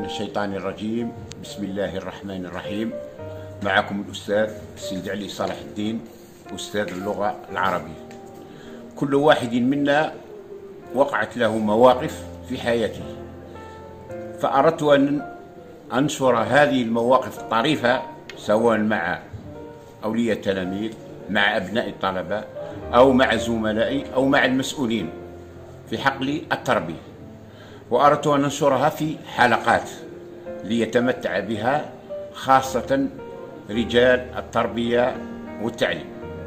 الشيطان الرجيم. بسم الله الرحمن الرحيم. معكم الأستاذ سيد علي صلاح الدين، أستاذ اللغة العربية. كل واحد منا وقعت له مواقف في حياته، فأردت أن أنشر هذه المواقف الطريفة سواء مع أولياء التلاميذ، مع أبناء الطلبة، أو مع زملائي، أو مع المسؤولين في حقل التربية، وأردت أن أنشرها في حلقات ليتمتع بها خاصة رجال التربية والتعليم.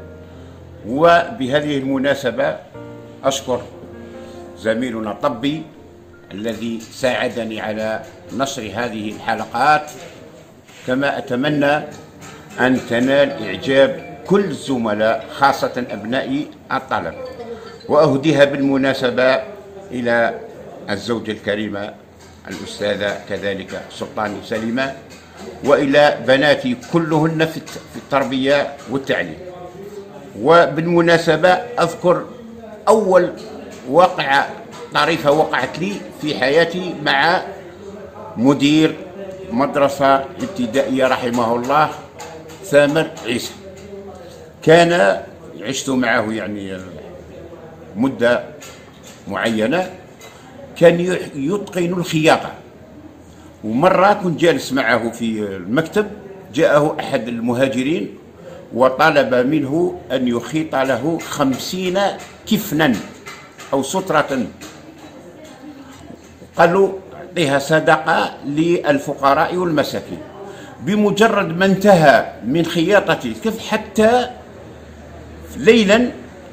وبهذه المناسبة أشكر زميلنا الطبي الذي ساعدني على نشر هذه الحلقات، كما أتمنى أن تنال إعجاب كل الزملاء خاصة أبناء الطلبة. وأهديها بالمناسبة إلى الزوجة الكريمة الأستاذة كذلك سلطان سليمة، وإلى بناتي كلهن في التربية والتعليم. وبالمناسبة أذكر أول واقعة طريفة وقعت لي في حياتي مع مدير مدرسة ابتدائية رحمه الله ثامر عيسى. كان عشت معه يعني مدة معينة، كان يتقن الخياطة. ومرة كنت جالس معه في المكتب، جاءه أحد المهاجرين وطلب منه أن يخيط له 50 كفنا أو سترة، قال له أعطيها صدقة للفقراء والمساكين. بمجرد ما انتهى من خياطة الكف حتى ليلا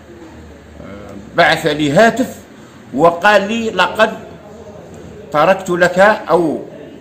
بعث لي هاتف وقال لي لقد تركت لك أو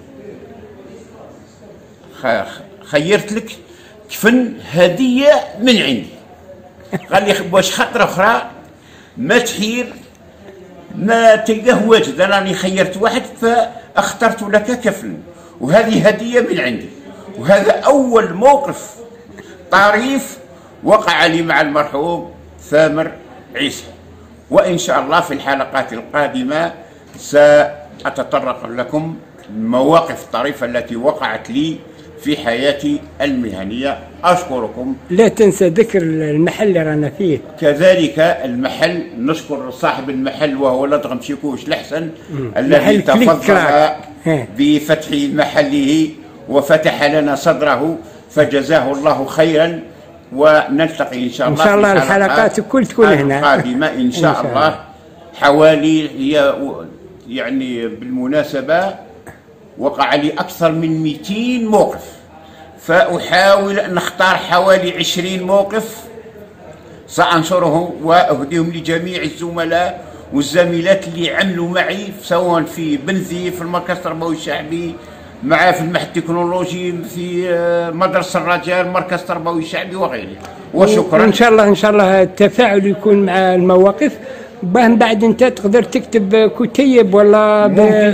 خيرت لك كفن هدية من عندي. قال لي واش خطرة أخرى ما تحير ما تلقاه واجد، راني خيرت واحد فاخترت لك كفن وهذه هدية من عندي. وهذا أول موقف طريف وقع لي مع المرحوم ثامر عيسى. وإن شاء الله في الحلقات القادمة سأتطرق لكم المواقف الطريفة التي وقعت لي في حياتي المهنية. أشكركم. لا تنسى ذكر المحل اللي رانا فيه. كذلك المحل نشكر صاحب المحل وهو لدغم شيكوش الحسن الذي تفضل بفتح محله وفتح لنا صدره، فجزاه الله خيرا. ونلتقي إن شاء الله إن شاء الله الحلقات الكل تكون هنا القادمة إن شاء الله. حوالي يعني بالمناسبة وقع لي أكثر من 200 موقف، فأحاول أن أختار حوالي 20 موقف سأنشرهم وأهديهم لجميع الزملاء والزميلات اللي عملوا معي سواء في بنزي في المركز التربوي الشعبي، معاه في المعهد التكنولوجي، في مدرسة الرجال، مركز تربوي شعبي وغيره. وشكرا. إن شاء الله التفاعل يكون مع المواقف. من بعد أنت تقدر تكتب كتيب ولا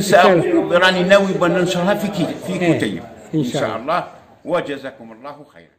راني ناوي بننشرها في كتيب إن شاء الله. وجزاكم الله خيرا.